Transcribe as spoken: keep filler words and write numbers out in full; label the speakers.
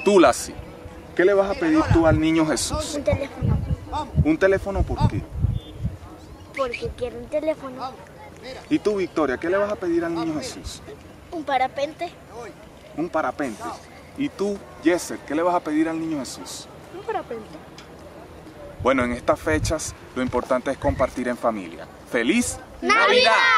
Speaker 1: Tú, Lassie, ¿qué le vas a pedir tú al niño Jesús?
Speaker 2: Un teléfono.
Speaker 1: ¿Un teléfono por qué?
Speaker 2: Porque quiero un teléfono.
Speaker 1: ¿Y tú, Victoria, qué le vas a pedir al niño Jesús?
Speaker 2: Un parapente.
Speaker 1: Un parapente. ¿Y tú, Yeser, qué le vas a pedir al niño Jesús?
Speaker 2: Un parapente.
Speaker 1: Bueno, en estas fechas lo importante es compartir en familia. ¡Feliz
Speaker 2: ¡Navidad!